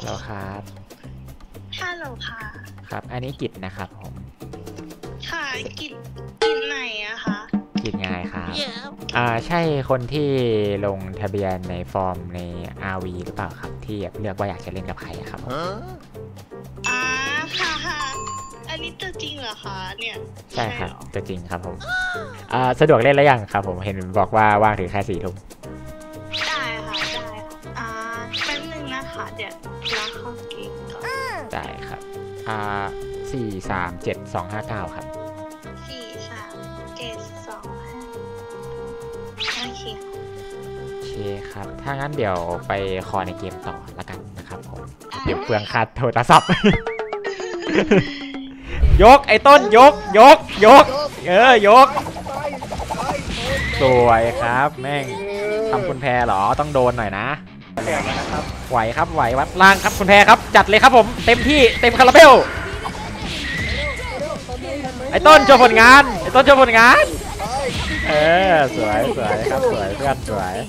แล้วครับฮัลโหลค่ะครับอันนี้กิจนะครับผมค่ะกินไหนอะคะกิจง่ายครับใช่คนที่ลงทะเบียนในฟอร์มใน RV หรือเปล่าครับที่เลือกว่าอยากจะเล่นกับใครครับอ่าค่ะอันนี้ตัวจริงเหรอคะเนี่ยใช่ครับตัวจริงครับผมสะดวกเล่นแล้วยังครับผมเห็นบอกว่าว่างถึงแค่4 ทุ่มได้ค่ะแป๊บนึงนะคะเดี๋ยวเราเข้าเกมก่อนได้ครับ437-259ครับ 43725โอเคโอเคครับถ้างั้นเดี๋ยวไปคอในเกมต่อละกันนะครับผมเดี๋ยวเปลืองค่าโทรศัพท์ยกไอ้ต้นยกยกสวยครับแม่งทำคุณแพรเหรอต้องโดนหน่อยนะไหวครับไหววัดล่างครับคุณแพรครับจัดเลยครับผมเต็มที่เต็มคาราเบลไอ้ต้นโชว์ผลงานสวยครับสวยเพื่อนสวย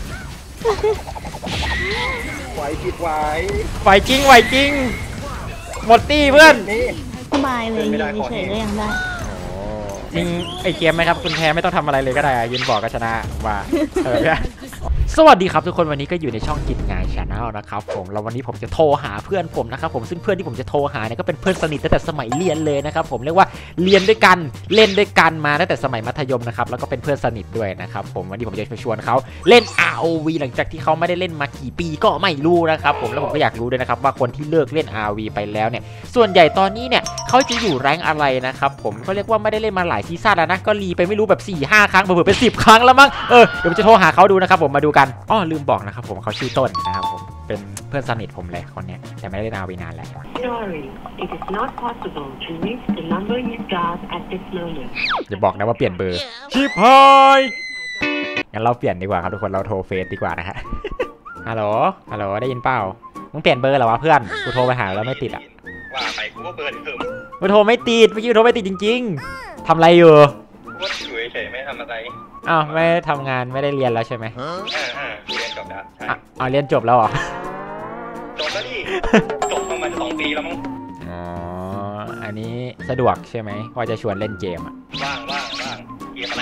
ไหวผิดไหวจริงหมดตี้เพื่อนสบายเลยยืนเฉยๆก็ยังได้จริงไอเกมไหมครับคุณแพ้ไม่ต้องทำอะไรเลยก็ได้ยืนบอกก็ชนะว่าสวัสดีครับทุกคนวันนี้ก็อยู่ในช่องกิจงานชาแนลนะครับผมแล้ววันนี้ผมจะโทรหาเพื่อนผมนะครับผมซึ่งเพื่อนที่ผมจะโทรหาเนี่ยก็เป็นเพื่อนสนิทตั้งแต่สมัยเรียนเลยนะครับผมเรียกว่าเรียนด้วยกันเล่นด้วยกันมาตั้งแต่สมัยมัธยมนะครับแล้วก็เป็นเพื่อนสนิทด้วยนะครับผมวันนี้ผมจะชวนเขาเล่น ROV หลังจากที่เขาไม่ได้เล่นมากี่ปีก็ไม่รู้นะครับผมแล้วผมก็อยากรู้ด้วยนะครับว่าคนที่เลิกเล่น ROV ไปแล้วเนี่ยส่วนใหญ่ตอนนี้เนี่ยเขาจะอยู่แรงอะไรนะครับผมก็เรียกว่าไม่ได้เล่นมาหลายซีซั่นแล้วนะก็รีไปไม่รู้แบบ 4-5 ครั้งเผื่อเป็น10 ครั้งแล้วมั้งเดี๋ยวผมจะโทรหาเขาดูนะครับผมมาดูกันลืมบอกนะครับผมเขาชื่อต้นนะครับผมเป็นเพื่อนสนิทผมเลยคนนี้แต่ไม่ได้เล่น ROV นานแล้ว Sorry, it is not possible to reach the number you dialed at this moment. อย่าบอกนะว่าเปลี่ยนเบอร์ชิบหายงั้นเราเปลี่ยนดีกว่าครับทุกคนเราโทรเฟซดีกว่านะฮะฮัลโหลได้ยินเปล่ามึงเปลี่ยนเบอร์เหรอวะเพื่อนกูโทรไปหาแล้วไม่ติดอ่ะว่าไปกูก็เบอร์เพิ่มกูโทรไม่ติดเมื่อกี้โทรไม่ติดจริงๆทำอะไรอยู่กูก็อยู่เฉยๆไม่ทำอะไรไม่ทำงานไม่ได้เรียนแล้วใช่ไหมเรียนจบแล้วเรียนจบแล้วเหรอจบแล้วดิจบประมาณ2 ปีแล้วมั้งอันนี้สะดวกใช่ไหมว่าจะชวนเล่นเกมว่างเกมอะไร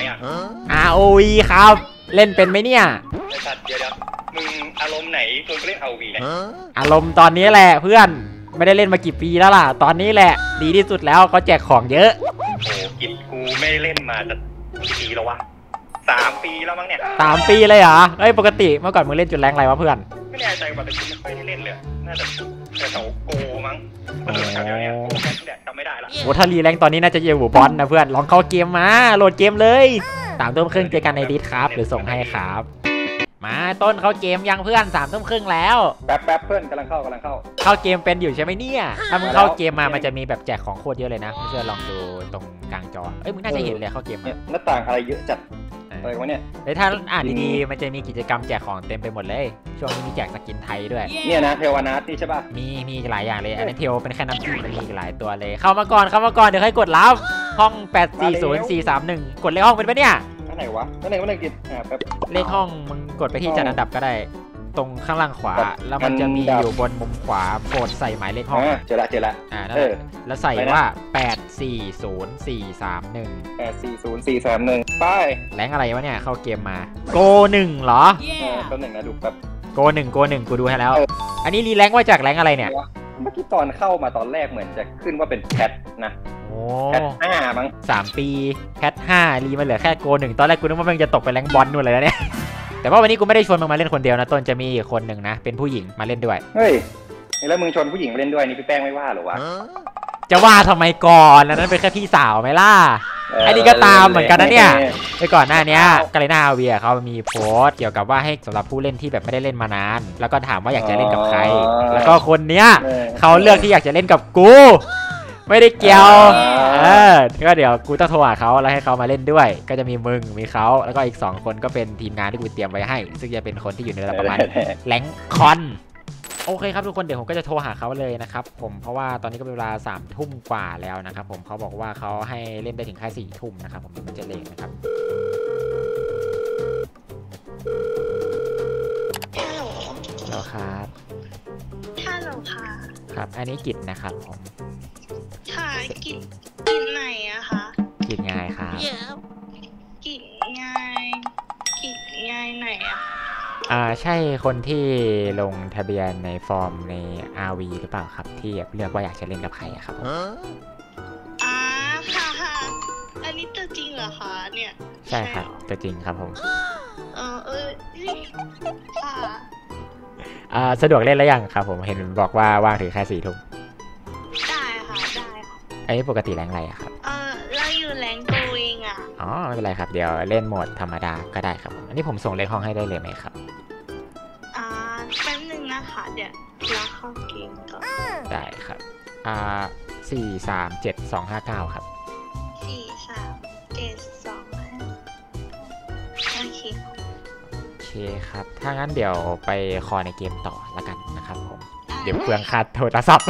ROV ครับเล่นเป็นไหมเนี่ยเดี๋ยวมึงอารมณ์ไหนชวนเล่น ROV เนี่ยอารมณ์ตอนนี้แหละเพื่อนไม่ได้เล่นมากี่ปีแล้วล่ะตอนนี้แหละดีที่สุดแล้วเขาแจกของเยอะโอ้กินกูไม่เล่นมาจะกี่ปีแล้ววะ3 ปีแล้วมั้งเนี่ย 3 ปีเลยเหรอปกติเมื่อก่อนมึงเล่นจุดแรงอะไรวะเพื่อนไม่แน่ใจว่าแต่กูไม่ค่อยได้เล่นเลยน่าจะแถวโกมั้งแถวเนี้ยจำไม่ได้ละโอ้ถ้ารีแรงตอนนี้น่าจะอยู่บอลนะเพื่อนลองเข้าเกมมาโหลดเกมเลย3 ทุ่มครึ่งเจอกันในดิสครับหรือส่งให้ครับมาต้นเข้าเกมยังเพื่อน3 ทุ่มครึ่งแล้วแป๊บเพื่อนกำลังเข้าเกมเป็นอยู่ใช่ไหมเนี่ยถ้ามึงเข้าเกมมามันจะมีแบบแจกของโคตรเยอะเลยนะไม่เชื่อลองดูตรงกลางจอมึงน่าจะเห็นเลยเข้าเกมมาหน้าต่างอะไรเยอะจัดอะไรวะเนี่ยถ้าอ่านดีๆมันจะมีกิจกรรมแจกของเต็มไปหมดเลยช่วงนี้มีแจกสกินไทยด้วยเนี่ยนะเทวนาตีใช่ป่ะมีหลายอย่างเลยอันนี้เทวเป็นแค่น้ำจิ้มมันมีหลายตัวเลยเข้ามาก่อนเดี๋ยวให้กดรับห้อง840431กดเลขห้องเป็นปะเนี่ยไหนวะนั่นกิจเลขห้องมึงกดไปที่จัดอันดับก็ได้ตรงข้างล่างขวาแล้วมันจะมีอยู่บนมุมขวาโปรดใส่หมายเลขห้องเจอละนั่นแหละแล้วใส่ว่า840431 ไปแรงอะไรวะเนี่ยเข้าเกมมาโก1เหรอโก1นะดูแบบโก1กูดูให้แล้วอันนี้รีแรงว่าจากแรงอะไรเนี่ยเมื่อกี้ตอนเข้ามาตอนแรกเหมือนจะขึ้นว่าเป็นแพทนะแพท5มั้ง 3 ปีแพท5รีมาเหลือแค่โก1ตอนแรกกูนึกว่ามันจะตกไปแรงบอลนู่นเลยนะเนี่ยแต่ว่าวันนี้กูไม่ได้ชวนมึงมาเล่นคนเดียวนะต้นจะมีอีกคนหนึ่งนะเป็นผู้หญิงมาเล่นด้วยเฮ้ยแล้วมึงชวนผู้หญิงมาเล่นด้วยนี่พี่แป้งไม่ว่าหรอวะจะว่าทำไมก่อนนั้นเป็นแค่พี่สาวไหมล่ะไอ้นี่ก็ตามเหมือนกันนะเนี่ยไปก่อนหน้านี้กาเลน่าเวียเขามีโพสต์เกี่ยวกับว่าให้สำหรับผู้เล่นที่แบบไม่ได้เล่นมานานแล้วก็ถามว่าอยากจะเล่นกับใครแล้วก็คนเนี้ยเขาเลือกที่อยากจะเล่นกับกูไม่ได้เกี่ยวก็เดี๋ยวกูต้องโทรหาเขาแล้วให้เขามาเล่นด้วยก็จะมีมึงมีเขาแล้วก็อีก2 คนก็เป็นทีมงานที่กูเตรียมไว้ให้ซึ่งจะเป็นคนที่อยู่ในระดับประมาณแรงคอนโอเคครับทุกคนเดี๋ยวผมก็จะโทรหาเขาเลยนะครับผมเพราะว่าตอนนี้ก็เป็นเวลา3 ทุ่มกว่าแล้วนะครับผมเขาบอกว่าเขาให้เล่นได้ถึงแค่4 ทุ่มนะครับผมมันจะเลทนะครับฮัลโหลแล้วครับฮัลโลโหลค่ะครับ อันนี้กิจนะครับผมค่ะกินไหนอะคะกิจไงครับกินไงไหนอะใช่คนที่ลงทะเบียนในฟอร์มใน RV หรือเปล่าครับ ที่เลือกว่าอยากจะเล่นกับใครอะครับผมค่ะอันนี้ตัวจริงเหรอคะเนี่ยใช่ครับตัวจริงครับผมค่ะสะดวกเล่นแล้วยังครับผมเห็นบอกว่าว่างถึงแค่4 ทุ่มได้ค่ะอันนี้ปกติแรงอะไรอะครับเราอยู่แรงโกเองอะอ๋อไม่เป็นไรครับเดี๋ยวเล่นโหมดธรรมดาก็ได้ครับผมอันนี้ผมส่งเลขห้องให้ได้เลยไหมครับแป๊บนึงนะคะเดี๋ยวเราเข้าเกมก่อนได้ครับ437-259ครับ 4 3 7 2 5โอเคโอเคครับถ้างั้นเดี๋ยวไปคอในเกมต่อละกันนะครับผมเดี๋ยวเปลืองค่าโทรศัพท์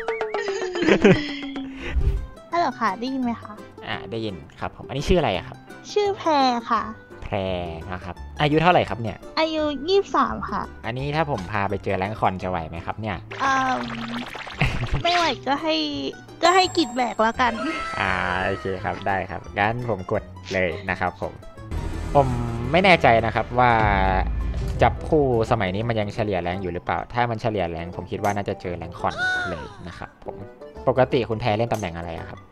ฮัลโหลค่ะได้ยินไหมคะได้ยินครับผมอันนี้ชื่ออะไรอะครับชื่อแพรค่ะแพรนะครับอายุเท่าไหร่ครับเนี่ยอายุ23ค่ะอันนี้ถ้าผมพาไปเจอแรงค์คอนจะไหวไหมครับเนี่ยไม่ไหวก็ให้กิดแบกแล้วกันโอเคครับได้ครับงั้นผมกดเลยนะครับผมไม่แน่ใจนะครับว่าจับคู่สมัยนี้มันยังเฉลี่ยแรงอยู่หรือเปล่าถ้ามันเฉลี่ยแรงผมคิดว่าน่าจะเจอแรงคอนเลยนะครับผมปกติคุณแพรเล่นตำแหน่งอะไรอะครับ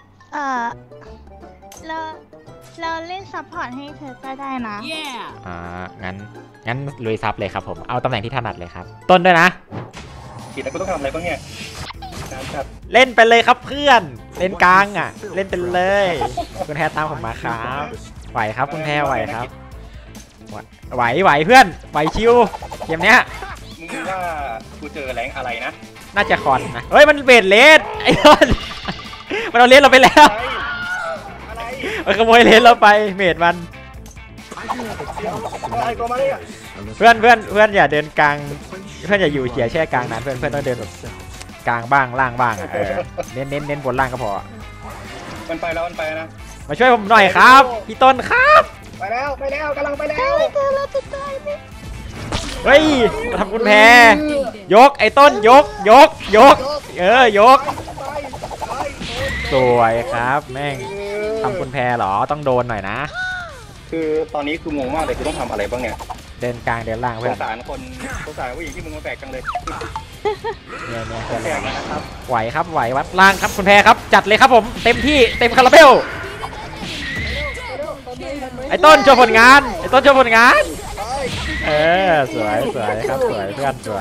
เราเล่นซัพพอร์ตให้เธอก็ได้นะงั้นลุยซับเลยครับผมเอาตำแหน่งที่ถนัดเลยครับต้นด้วยนะกิจแล้วกูต้องทำอะไรบ้างเนี่ยครับเล่นไปเลยครับเพื่อนเล่นกลางอ่ะเล่นไปเลยคุณแพรตามผมมาครับไหวครับคุณแพรไหวครับไหวเพื่อนไหวชิวเกมเนี้ยมึงว่ากูเจอแรงอะไรนะน่าจะคอนนะเฮ้ยมันเบดเลสไอ้ต้นมันเอาเลสเราไปแล้วอะไรมันขโมยเลสเราไปเมดมันอะไรก็มาเลยอ่ะเพื่อนอย่าเดินกลางเพื่อนอย่าอยู่เฉียแช่กลางนั้นเพื่อนต้องเดินแบบกลางบ้างล่างบ้างเน้นบนล่างก็พอมันไปแล้วนะมาช่วยผมหน่อยครับพี่ต้นครับไปแล้วกำลังไปแล้วเฮ้ยมาทำคุณแพรยกไอ้ต้นยกยกสวยครับแม่งทำคุณแพรเหรอต้องโดนหน่อยนะคือตอนนี้คืองงมากเลยคือต้องทำอะไรบ้างเนี่ยเดินกลางเดินล่างสเพื่อนงสารผู้หญิงที่มึงมาแบกจังเลยเนี่ยแบกนะครับไหวครับไหววัดล่างครับคุณแพรครับจัดเลยครับผมเต็มที่เต็มคาราเบลไอ้ต้นโชว์ผลงานสวยครับสวยเพื่อนสวย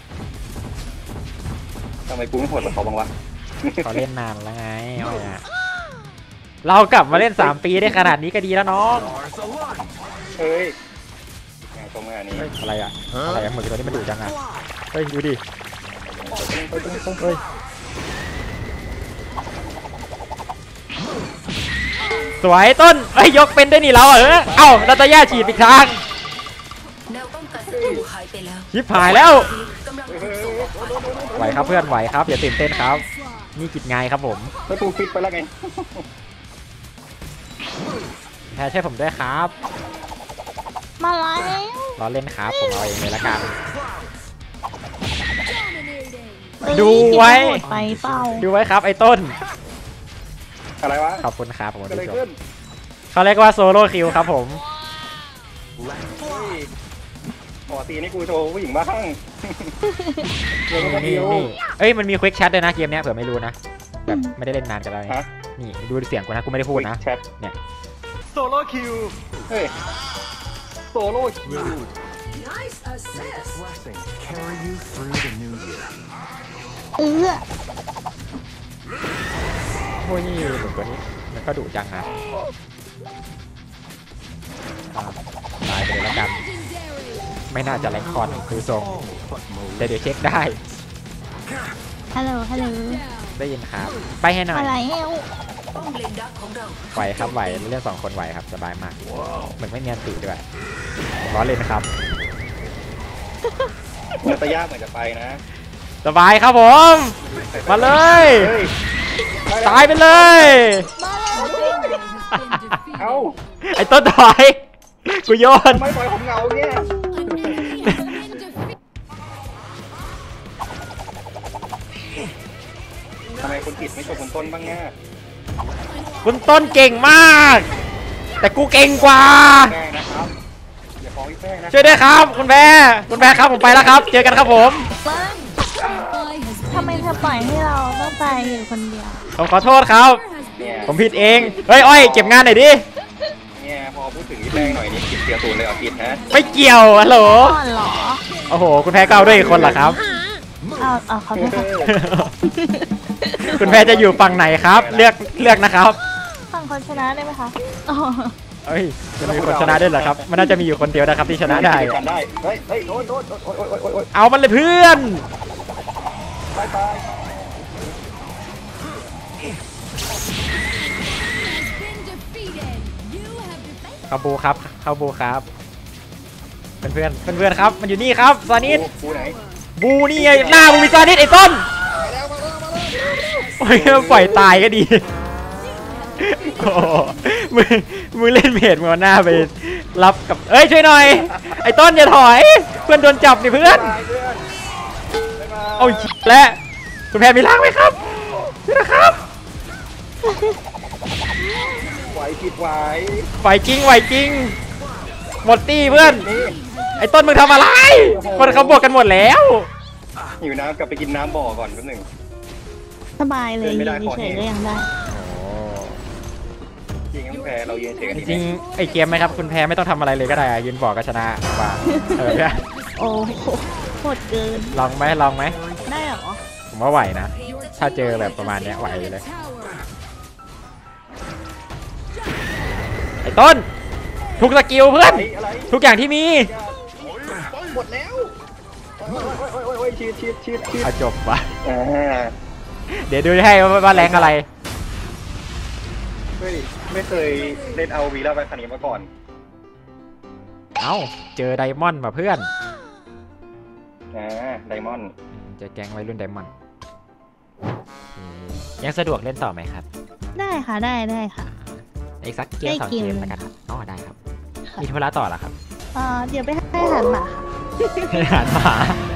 ทำไมกูไม่โหดกับเขาบ้างวะเขาเล่นนานแล้วไงเรากลับมาเล่น3 ปีได้ขนาดนี้ก็ดีแล้วน้องเฮ้ยงานตรงงานนี้อะไรอะเหมือนตัวนี้มันดุจังอะเฮ้ยดูดิเฮ้ยสวยต้นเฮ้ยยกเป็นด้วยนี่เราเอ้านาตาย่าฉีดอีกทางชิบหายแล้วไหวครับเพื่อนไหวครับอย่าตื่นเต้นครับนี่กิจไงครับผมแล้วกูฟิตไปแล้วไงแพรช่วยผมด้วยครับมาแล้วรอเล่นครับผมเอาเองเลยละกันดูไว้ไปเปล่าดูไว้ครับไอ้ต้นอะไรวะขอบคุณครับผมเกิดอะไรดูจขึ้บนเขาเรียกว่าโซโล่คิวครับผมปกตินี่กูโชว์ผู้หญิงบ้างนี่เอ้ยมันมีควิกแชทด้วยนะเกมเนี้ยเผื่อไม่รู้นะแบบไม่ได้เล่นนานกันแล้วฮะนี่ดูเสียงกูนะกูไม่ได้พูดนะแชทเนี่ยโซโล่คิวเฮ้ยโซโล่คิว Blessing carry you through the new year. โอ้ยนี่เหมือนตัวนี้มันก็ดุจังนะตายไปเลยละกันไม่น่าจะแรงคอนคือทรงแต่เดี๋ยวเช็คได้ฮัลโหลได้ยินครับไปให้หน่อยอะไรเอวไหวครับไหวเล่น2 คนไหวครับสบายมากเหมือนไม่มีอันติด้วยล้อเล่นนะครับนาตาย่าเหมือนจะไปนะสบายครับผมมาเลยเฮ้ยตายไปเลยเอ้าไอ้ต้นถอยกูโยนทำไมปล่อยผมเหงาเนี่ยคนผิดไม่ช่วยคนต้นบ้างง่ะคุณต้นเก่งมาก แต่กูเก่งกว่าแป้งนะครับอย่าฟ้องพี่แป้งนะช่วยด้วยครับคุณแพรครับผมไปแล้วครับ เจอกันครับผมทำไมเธอปล่อยให้เราต้องไปอยู่คนเดียวผมขอโทษครับเนี่ยผมผิดเองเฮ้ยอ้อยเก็บงานหน่อยดิเนี่ยพอพูดถึงพี่แป้งหน่อยนี่ผิดเสียศูนย์เลยผิดนะไม่เกี่ยวฮัลโหลก่อนเหรอโอ้โหคุณแพรก็เอาด้วยอีกคนเหรอครับเอาเขาไปค่ะคุณแพรจะอยู่ฝั่งไหนครับ เลือกนะครับฟังคนชนะได้ไหมคะอ๋อเฮ้ยจะมีคนชนะด้วยเหรอครับมันน่าจะมีอยู่คนเดียวนะครับที่ชนะได้กันได้เฮ้ยโดนโอ๊ยเอามันเลยเพื่อนไปเข้าบูครับเข้าบูครับเพื่อนครับมันอยู่นี่ครับซานิสกูไหนบูนี่ไงหน้าบูมีซานิสไอ้ต้นโอ้ยปล่อยตายก็ดีโอ้มึงเล่นเพจมึงเอาหน้าไปรับกับเอ้ยช่วยหน่อยไอ้ต้นอย่าถอยเพื่อนโดนจับนี่เพื่อนเอาและคุณแพรมีล้างไหมครับนี่นะครับไหวผิดไหวไหวจริงหมดตีเพื่อนไอ้ต้นมึงทำอะไรคนเขาบวกกันหมดแล้วหิวน้ำกลับไปกินน้ำบ่อก่อนแป๊บหนึงสบายเลยยืนเฉยๆก็ยังได้จริงน้ำแพรเรายืนเฉยกันจริงๆไอ้เกมไหมครับคุณแพ้ไม่ต้องทำอะไรเลยก็ได้ยืนบอกก็ชนะว่าเนี่ยโอ้โหโหดเกินลองไหมได้เหรอผมว่าไหวนะถ้าเจอแบบประมาณเนี้ยไหวเลยไอ้ต้นทุกสกิลเพื่อนทุกอย่างที่มีหมดแล้วโอ้ยชีดเอาจบวะอ่าเดี๋ยวดูให้ว่าแรงอะไรเฮ้ยไม่เคยเล่นเอาวีแล้วไปคันนี้มาก่อนเอ้าเจอไดมอนด์มาเพื่อนไดมอนด์เจอแก๊งวัยรุ่นไดมอนด์ยังสะดวกเล่นต่อไหมครับได้ค่ะได้ค่ะอีกสักเกม2 เกมแล้วกันครับอ๋อได้ครับมีธุระต่อเหรอครับเดี๋ยวไปให้อาหารหมาค่ะอาหารหมา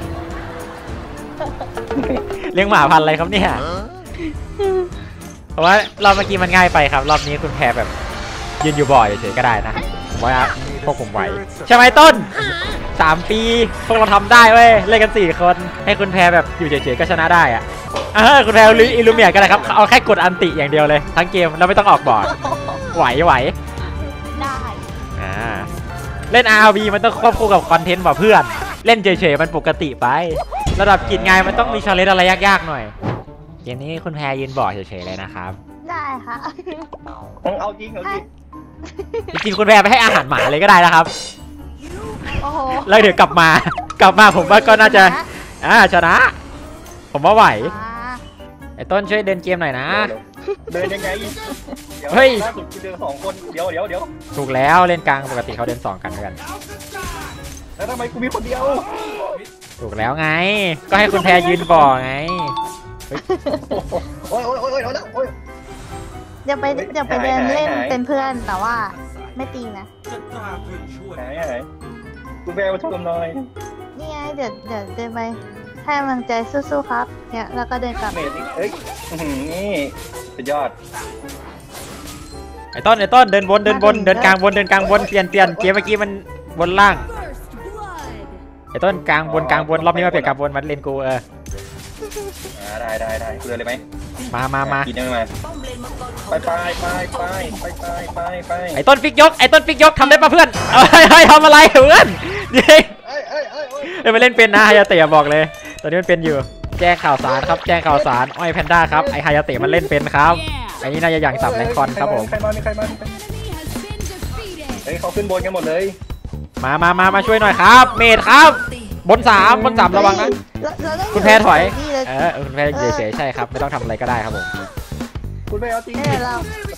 เลี้ยงหมาพันธุ์อะไรครับเนี่ยเพราะว่ารอบเมื่อกี้มันง่ายไปครับรอบนี้คุณแพรแบบยืนอยู่บ่อยเฉยๆก็ได้นะผมว่าพวกผมไหวใช่ไหมต้น3 ปีพวกเราทำได้เว้ยเล่นกัน4 คนให้คุณแพรแบบอยู่เฉยๆก็ชนะได้อะคุณแพรอิลูเมียก็ได้ครับเอาแค่กดอันติอย่างเดียวเลยทั้งเกมเราไม่ต้องออกบอร์ดไหวได้เล่น RV มันต้องควบคู่กับคอนเทนต์ว่ะเพื่อนเล่นเฉยๆมันปกติไประดับกิจงานมันต้องมีชาเลนจ์อะไรยากๆหน่อยเกมนี้คุณแพรยืนบอร์ดเฉยๆเลยนะครับได้ค่ะเอาจริงจริงๆคุณแพรไปให้อาหารหมาเลยก็ได้นะครับโอ้โหแล้วเดี๋ยวกลับมาผมว่าก็น่าจะชนะ ผมว่าไหวไอ้ต้นช่วยเดินเกมหน่อยนะเดินยังไงเฮ้ยล่าสุดคือเดิน2 คนเดี๋ยวถูกแล้วเล่นกลางปกติเขาเดิน2 กันเพื่อนแล้วทำไมกูมีคนเดียวถูกแล้วไง ก็ให้คุณแพรยืนบอร์ดไงโอ้ยเอาละโอ้ยเดี๋ยวไปเดินเล่นเป็นเพื่อนแต่ว่าไม่ตีนะไหนกูแววมาชมหน่อยนี่ไงเดี๋ยวเดินไปให้กำลังใจสู้ๆครับเนี่ยแล้วก็เดินกลับเมดเฮ้ยนี่สุดยอดไอ้ต้นเดินบนเดินกลางบนเปลี่ยนเกมเมื่อกี้มันบนล่างไอ้ต้นกลางบนรอบนี้มาเปลี่ยนกลางบนมันเลนกูได้เพื่อนเลยไหมมากินได้ไหมไปไอ้ต้นฟิกยกทำได้ปะเพื่อนเฮ้ยทำอะไรเพื่อนเดี๋ยวไปเล่นเป็นนะฮายาเตะบอกเลยตอนนี้มันเป็นอยู่แจ้งข่าวสารครับแจ้งข่าวสารอ้อยแพนด้าครับไอฮายาเตะมันเล่นเป็นครับไอ้นี่น่าจะอย่างสับแรงคอนครับผมใครมาเฮ้ยเขาขึ้นบนกันหมดเลยมาช่วยหน่อยครับเมดครับบน3ระวังนะคุณแพรถอยคุณแพรเฉยๆใช่ครับไม่ต้องทำอะไรก็ได้ครับผมคุณไปเอาจริงเรา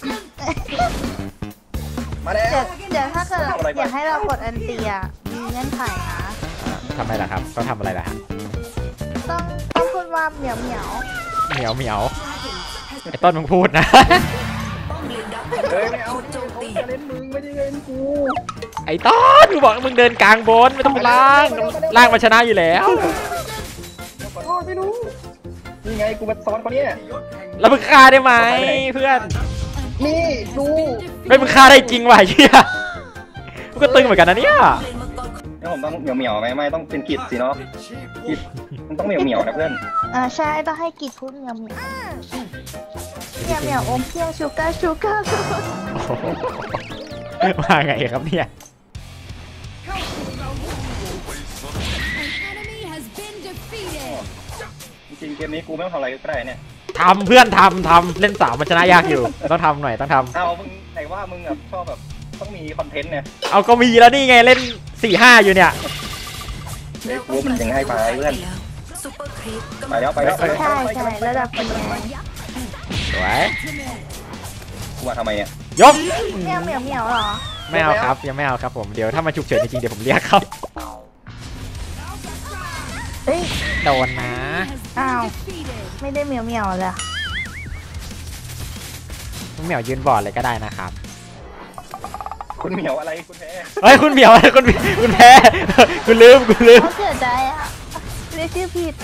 มาแล้วเดี๋ยวถ้าเกิดอยากให้เรากดอันตีอ่ะมีเงื่อนไขนะทำไมล่ะครับก็ทำอะไรล่ะต้องพูดว่าเหมียวเหมียวไอ้ต้นมึงพูดนะเฮ้ยไม่เอาจะเล่นมึงไม่ได้เล่นกูไอ้ต้นกูบอกมึงเดินกลางบนไม่ต้องล่างมาชนะอยู่แล้วไม่รู้นี่ไงกูมาซ้อนเขาเนี่ยแล้วมึงฆ่าได้ไหมเพื่อนนี่ดูไม่มึงฆ่าได้จริงว่ะเหี้ยมึงก็ตึงเหมือนกันนะเนี่ยแล้วผมต้องเหมียวไหมไม่ต้องเป็นกิจสิเนาะกิจมันต้องเหมียวนะเพื่อนใช่ต้องให้กิจพูดเหมียวเหมียวเหมียวเหมียวอมเพียงชูการ์ชูการ์ว่าไงครับเนี่ยจริงๆเกมนี้กูไม่ต้องทำอะไรก็ได้เนี่ยทำเพื่อนทำเล่นสาวมันชนะยากอยู่ต้องทำหน่อยต้องทเอามึงไหนว่ามึงแบบชอบแบบต้องมีคอนเทนต์เนี่ยำเอาก็มีแล้วนี่ไงเล่น 4-5 อยู่เนี่ยไอ้กูมันยังให้ไปเพื่อนไปแล้วใช่ใช่ระดับเป็นไงสวยกูมาทำไมเนี่ยยกเหมียวเหมียวเหมียวเหรอไม่เอาครับยังไม่เอาครับผมเดี๋ยวถ้ามาฉุกเฉินจริงๆเดี๋ยวผมเรียกครับเฮ้ยโดนนะอ้าวไม่ได้เหมียวเหมียวเลยอะคุณเหมียวยืนบอร์ดเลยก็ได้นะครับคุณเหมียวอะไรคุณแพ้เฮ้ยคุณเหมียวคุณแพ้คุณลืมเขาเสียใจอะเรียกชื่อผิด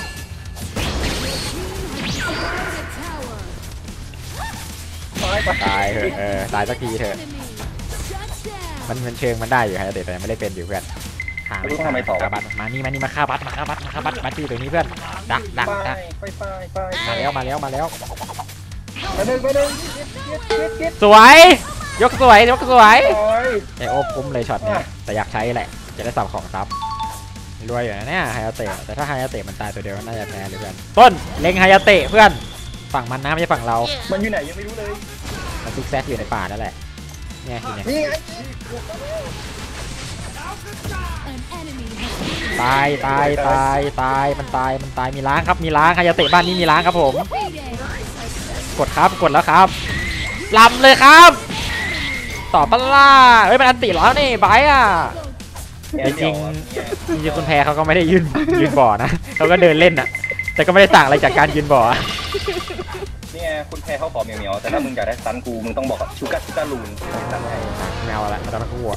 ตายเถอะตายสักทีเถอะมันเชิงมันได้อยู่ฮะแต่ไม่ได้เป็นอยู่เพื่อนฆ่าบัตมานี่มาฆ่าบัตบัตที่ตรงนี้เพื่อนดักไปมาแล้วไปหนึ่งสวยยกสวยโอ้ยไอโอคุ้มเลยช็อตนี้แต่อยากใช้แหละจะได้สับของซับรวยอยู่นะเนี่ยไฮยาเตะแต่ถ้าไฮยาเตะมันตายตัวเดียวน่าจะแพ้เลยเพื่อนต้นเล็งไฮยาเตะเพื่อนฝั่งมันนะไม่ใช่ฝั่งเรามันอยู่ไหนยังไม่รู้เลยมันซิกแซกอยู่ในป่านั่นแหละเนี่ยอยู่เนี่ยนี่ไงตายมันตายมีล้างครับมีล้างไฮยาเตะบ้านนี้มีล้างครับผมกดแล้วครับลำเลยครับต่อปล่าเฮ้ยมันอันติแล้วนี่ไบอ่ะจริงคุณแพรเขาก็ไม่ได้ยืนบ่อนะเขาก็เดินเล่นอ่ะแต่ก็ไม่ได้ต่างอะไรจากการยืนบ่อนี่ไงคุณแพ้เขาขอเหมียวแต่ถ้ามึงอยากได้ซันกูมึงต้องบอกชูการ์ลูนไม่เอาละตอนนั้นกูหัว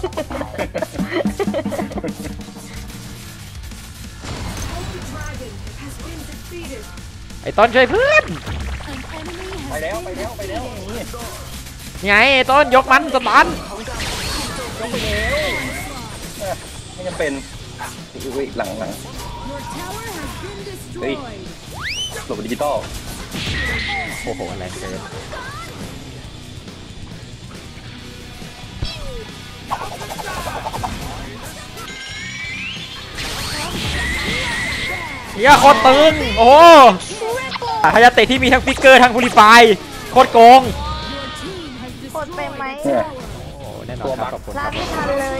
ไอ้ต้นช่วยเพื่อนไปแล้วไงไอ้ต้นยกมันสตันไม่จำเป็นอุ้ยหลังเฮ้ยหลบดิจิตอลโอ้โหแรงเกินเฮียโคตรตึงโอ้โหฮายาเตะที่มีทั้งฟิกเกอร์ทั้งพูลิฟายโคตรโกงกดไปไหมโอ้แน่นอนครับขอบคุณคลารับไม่ทันเลย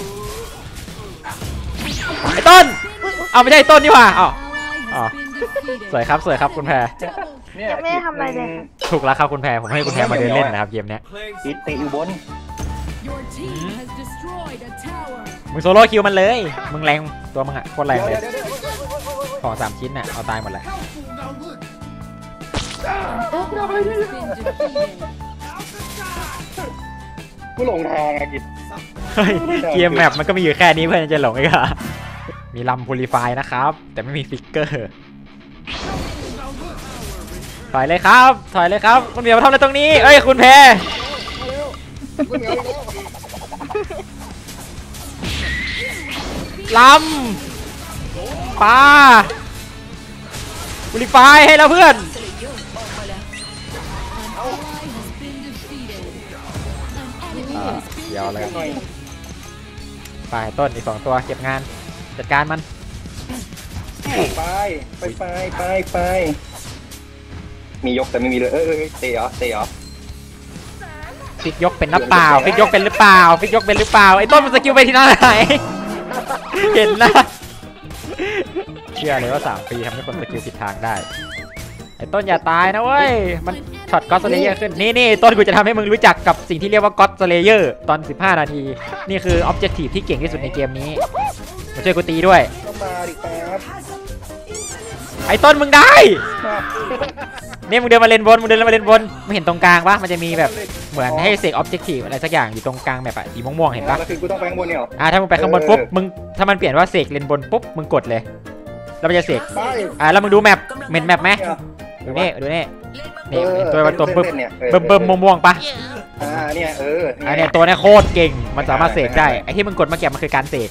ไอ้ต้นเอาไม่ใช่ไอ้ต้นนี่หว่าอ๋อสวยครับคุณแพรยังไม่ได้ทำอะไรเลยถูกแล้วครับคุณแพรผมให้คุณแพรมาเดินเล่นนะครับเกมเนี้ยติดตีอยู่บนมึงโซโล่คิวมันเลยมึงแรงตัวมึงอะโคตรแรงเลยของ3 ชิ้นน่ะเอาตายหมดเลยกูหลงทางไงกิจเฮ้ยเกมแมปมันก็มีอยู่แค่นี้เพื่อนจะหลงอีกเหรอมีลำพูลิฟายนะครับแต่ไม่มีฟิกเกอร์ถอยเลยครับคุณเหมียวมาทำอะไรตรงนี้เอ้ยคุณแพรลำปลาพูลิฟายให้แล้วเพื่อนเดี๋ยวเลยไปต้นอีก2 ตัวเก็บงานจัดการมันไปมียกแต่ไม่มีเลยเตะเหรอฟิกยกเป็นหรือเปล่าไอ้ต้นมันสกิลไปที่ไหนเห็นนะเชื่อเลยว่า3 ปีทำให้คนสกิลผิดทางได้ไอ้ต้นอย่าตายนะเว้ยมันช็อตก็อตสเลเยอร์ขึ้นนี่ต้นกูจะทำให้มึงรู้จักกับสิ่งที่เรียกว่าก็อตสเลเยอร์ตอน15 นาทีนี่คือออบเจกตีฟที่เก่งที่สุดในเกมนี้มาช่วยกูตีด้วยก็มาดิครับไอ้ต้นมึงได้นี่มึงเดินมาเลนบนมึงเห็นตรงกลางปะมันจะมีแบบเหมือนให้เสกออบเจกตีฟอะไรสักอย่างอยู่ตรงกลางแบบสีม่วงๆเห็นปะแล้วคือกูต้องไปข้างบนเนี่ยถ้ามึงไปข้างบนปุ๊บมึงถ้ามันเปลี่ยนว่าเสกเลนบนปุ๊บมึงกดเลยแล้วมันจะเสกแล้วมึงดูแมปเห็นแมปไหมดูนี่ดูนี่เอนี่อตัวมันตัวเล่นๆเนี่ยเบิ่มม่วงๆปะเนี่ยอันเนี้ยตัวเนี้ยโคตรเก่งมันสามารถเสกได้ไอ้ที่มึงกดเมื่อกี้มันคือการเสก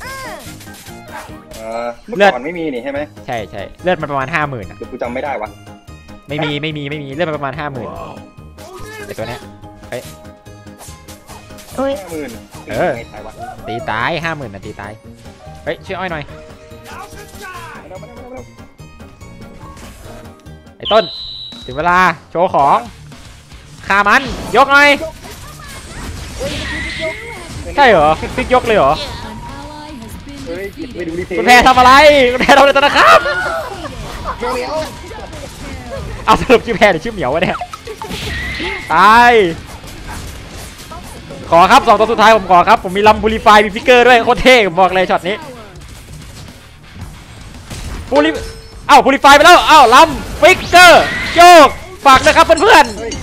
เมื่อเลือดก่อนไม่มีนี่ใช่ไหมใช่ใช่เลือดมันประมาณ 50,000อ่ะเดี๋ยวกูจำไม่ได้วะไม่มีเลือดมันประมาณ 50,000ไอ้ตัวเนี้ยอุ้ย 50,000 เออไม่ใช่วะตีตาย 50,000น่ะตีตายเฮ้ยช่วยอ้อยหน่อยมาเร็วไอ้ต้นถึงเวลาโชว์ของฆ่ามันยกหน่อยใช่เหรอฟิกยกเลยเหรอเฮ้ยไปดูดิคุณแพรทำอะไรคุณแพรทำอะไรตอนนะครับเร็วเอาสรุปชื่อแพรหรือชื่อเหมียววะเนี่ยตายขอครับ2ตัวสุดท้ายผมขอครับผมมีลัมบูริฟายมีฟิกเกอร์ด้วยโคตรเท่ผมบอกเลยช็อตนี้บูริบูริฟายไปแล้วลัมฟิกเกอร์โยกฝากนะครับเพื่อนเฮ้ย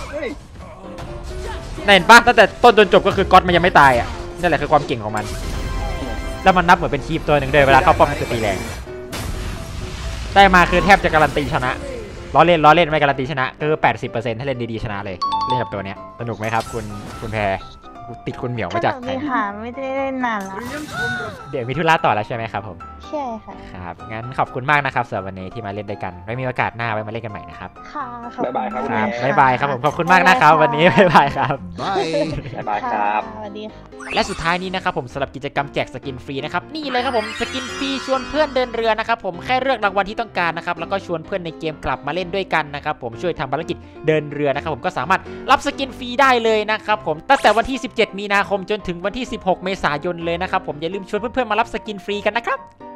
ๆเห็นปะตั้งแต่ต้นจนจบก็คือก๊อตมันยังไม่ตายอ่ะนั่นแหละคือความเก่งของมันแล้วมันนับเหมือนเป็นคีปตัวหนึ่งด้วยเวลาเข้าป้อมมันจะตีแรงได้มาคือแทบจะการันตีชนะล้อเล่นไม่การันตีชนะคือ 80% ถ้าเล่นดีๆชนะเลยเล่นกับตัวเนี้ยสนุกไหมครับคุณแพรติดคุณเหมียวมาจากสนุกดีค่ะไม่ได้เล่นนานละเดี๋ยวมีธุระต่อแล้วใช่ไหมครับผมใช่ค่ะครับงั้นขอบคุณมากนะครับสำหรับวันนี้ที่มาเล่นด้วยกันไว้มีโอกาสหน้าไว้มาเล่นกันใหม่นะครับค่ะขอบคุณบ๊ายบายครับครับะบ๊ายบายครับผมขอบคุณมากนะครับวันนี้บ๊ายบายครับบ๊ายบายครับสวัสดีค่ะและสุดท้ายนี้นะครับผมสำหรับกิจกรรมแจกสกินฟรีนะครับนี่เลยครับผมสกินฟรีชวนเพื่อนเดินเรือนะครับผมแค่เลือกรางวัลที่ต้องการนะครับแล้วก็ชวนเพื่อนในเกมกลับมาเล่นด้วยกันนะครับผมช่วยทำภารกิจเดินเรือนะครับผมก็สามารถรับสกินฟรีได้เลยนะครับผมตั้งแต่วันที่ 17 มีนาคมจนถึงวันที่ 16 เมษายนเลยนะครับผมอย่าลืมชวนเพื่อนๆมารับสกินฟรีกันนะครับ